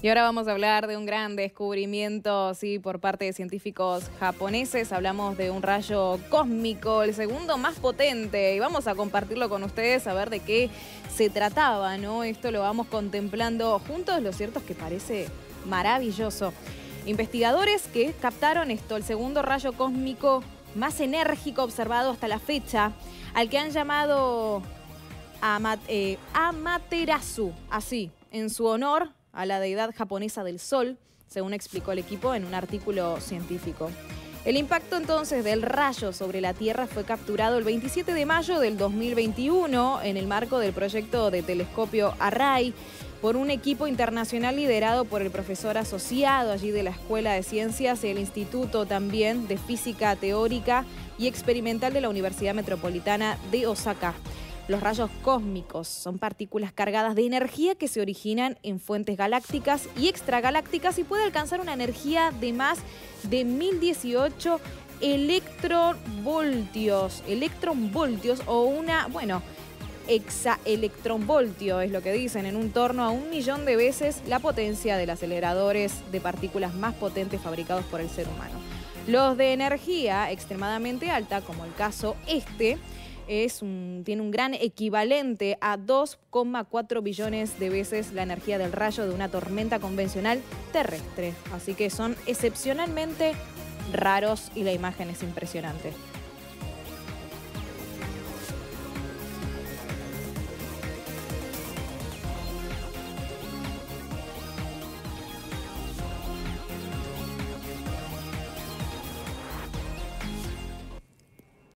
Y ahora vamos a hablar de un gran descubrimiento, sí, por parte de científicos japoneses. Hablamos de un rayo cósmico, el segundo más potente, y vamos a compartirlo con ustedes, a ver de qué se trataba, ¿no? Esto lo vamos contemplando juntos. Lo cierto es que parece maravilloso. Investigadores que captaron esto, el segundo rayo cósmico más enérgico observado hasta la fecha, al que han llamado Amaterasu, así, en su honor a la deidad japonesa del sol, según explicó el equipo en un artículo científico. El impacto entonces del rayo sobre la Tierra fue capturado el 27 de mayo del 2021 en el marco del proyecto de telescopio Array por un equipo internacional liderado por el profesor asociado allí de la Escuela de Ciencias y el Instituto también de Física Teórica y Experimental de la Universidad Metropolitana de Osaka. Los rayos cósmicos son partículas cargadas de energía que se originan en fuentes galácticas y extragalácticas y puede alcanzar una energía de más de 1018 electronvoltios o hexaelectronvoltio es lo que dicen, en un torno a 1.000.000 de veces la potencia de los aceleradores de partículas más potentes fabricados por el ser humano. Los de energía extremadamente alta, como el caso tiene un gran equivalente a 2,4 billones de veces la energía del rayo de una tormenta convencional terrestre. Así que son excepcionalmente raros y la imagen es impresionante.